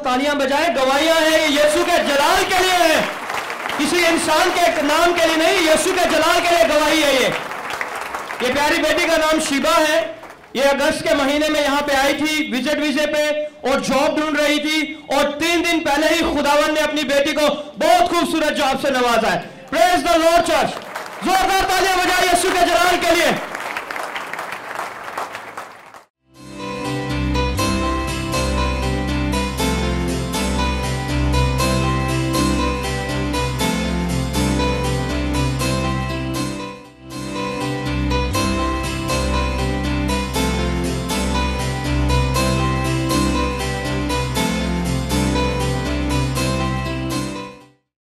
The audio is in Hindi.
तालियां बजाएं। गवाहियां हैं, ये यीशु के जलाल के लिए है, किसी इंसान के नाम के लिए नहीं, यीशु के जलाल के लिए गवाही है। ये प्यारी बेटी का नाम शिबा है। ये अगस्त के महीने में यहाँ पे आई थी विजिट वीजे पे और जॉब ढूंढ रही थी, और 3 दिन पहले ही खुदावन ने अपनी बेटी को बहुत खूबसूरत जॉब से नवाजा है। प्रेज द लॉर्ड चर्च, जोरदार तालियां बजाएं यीशु के जलाल के लिए।